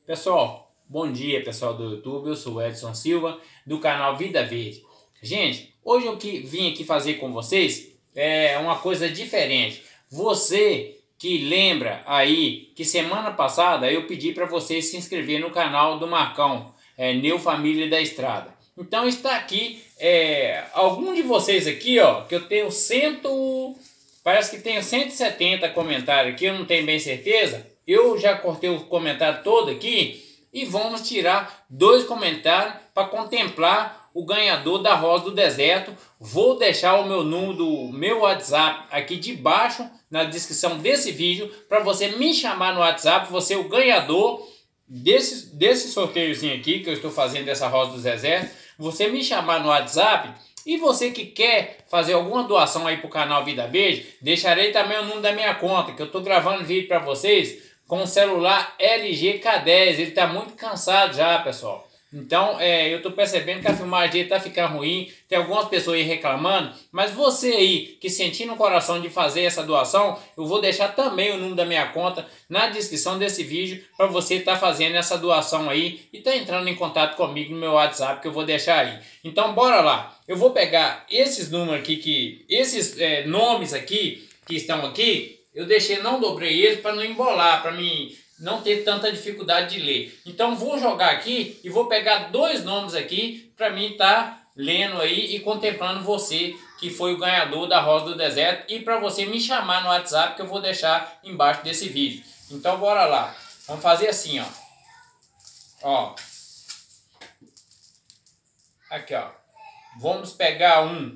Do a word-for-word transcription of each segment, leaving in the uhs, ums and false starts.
Pessoal, bom dia pessoal do YouTube, eu sou o Edson Silva do canal Vida Verde. Gente, hoje eu que vim aqui fazer com vocês é uma coisa diferente. Você que lembra aí que semana passada eu pedi para você se inscrever no canal do Marcão, é, Neu Família da Estrada. Então está aqui, é, algum de vocês aqui, ó, que eu tenho cento, parece que tenho cento e setenta comentários aqui, eu não tenho bem certeza. Eu já cortei o comentário todo aqui e vamos tirar dois comentários para contemplar o ganhador da Rosa do Deserto. Vou deixar o meu número do meu WhatsApp aqui debaixo na descrição desse vídeo para você me chamar no WhatsApp, você é o ganhador desse, desse sorteiozinho aqui que eu estou fazendo dessa Rosa do Deserto. Você me chamar no WhatsApp. E você que quer fazer alguma doação aí para o canal Vida Verde, deixarei também o número da minha conta, que eu estou gravando vídeo para vocês com o celular L G K dez. Ele está muito cansado já, pessoal. Então, é, eu estou percebendo que a filmagem dele está ficando ruim. Tem algumas pessoas aí reclamando. Mas você aí que sentir no coração de fazer essa doação, eu vou deixar também o número da minha conta na descrição desse vídeo para você estar tá fazendo essa doação aí e tá entrando em contato comigo no meu WhatsApp que eu vou deixar aí. Então, bora lá. Eu vou pegar esses números aqui, que, esses é, nomes aqui que estão aqui. Eu deixei, não dobrei eles para não embolar, para mim não ter tanta dificuldade de ler. Então vou jogar aqui e vou pegar dois nomes aqui para mim estar tá lendo aí e contemplando você que foi o ganhador da Rosa do Deserto e para você me chamar no WhatsApp que eu vou deixar embaixo desse vídeo. Então bora lá. Vamos fazer assim, ó. Ó. Aqui, ó. Vamos pegar um.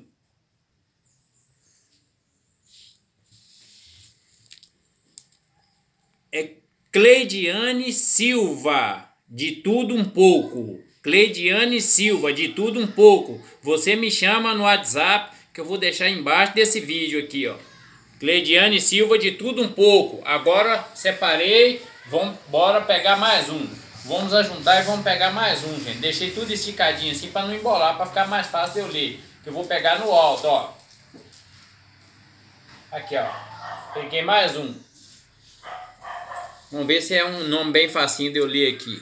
É Cleidiane Silva, de tudo um pouco. Cleidiane Silva, de tudo um pouco. Você me chama no WhatsApp que eu vou deixar embaixo desse vídeo aqui, ó. Cleidiane Silva, de tudo um pouco. Agora separei, vamos bora pegar mais um. Vamos ajuntar e vamos pegar mais um, gente. Deixei tudo esticadinho assim para não embolar, para ficar mais fácil de eu ler. Eu vou pegar no alto, ó. Aqui, ó. Peguei mais um. Vamos ver se é um nome bem facinho de eu ler aqui.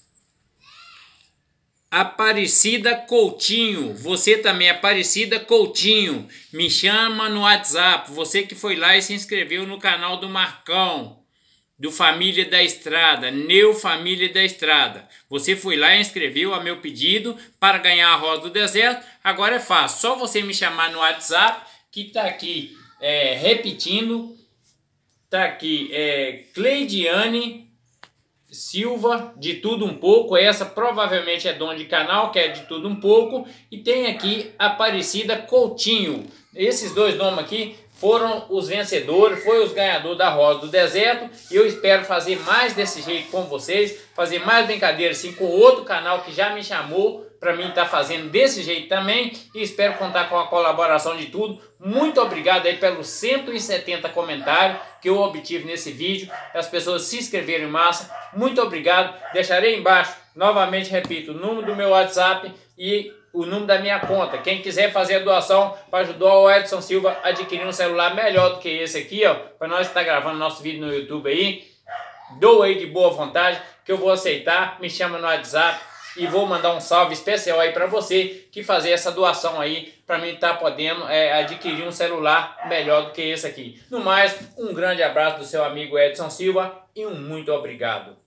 Aparecida Coutinho. Você também, Aparecida Coutinho. Me chama no WhatsApp. Você que foi lá e se inscreveu no canal do Marcão, do Família da Estrada, Neu Família da Estrada. Você foi lá e inscreveu a meu pedido para ganhar a Rosa do Deserto. Agora é fácil. Só você me chamar no WhatsApp que está aqui é, repetindo. Tá aqui, é Cleidiane Silva, de tudo um pouco. Essa provavelmente é dona de canal, que é de tudo um pouco. E tem aqui Aparecida Coutinho. Esses dois nomes aqui foram os vencedores, foi os ganhadores da Rosa do Deserto. E eu espero fazer mais desse jeito com vocês, fazer mais brincadeira assim com outro canal que já me chamou para mim estar tá fazendo desse jeito também, e espero contar com a colaboração de tudo. Muito obrigado aí pelos cento e setenta comentários que eu obtive nesse vídeo, as pessoas se inscreveram em massa. Muito obrigado. Deixarei embaixo, novamente repito, o número do meu WhatsApp e o número da minha conta. Quem quiser fazer a doação para ajudar o Edson Silva a adquirir um celular melhor do que esse aqui, ó, para nós estar gravando nosso vídeo no YouTube aí, doa aí de boa vontade que eu vou aceitar. Me chama no WhatsApp e vou mandar um salve especial aí para você que fazer essa doação aí para mim estar tá podendo é, adquirir um celular melhor do que esse aqui. No mais, um grande abraço do seu amigo Edson Silva e um muito obrigado.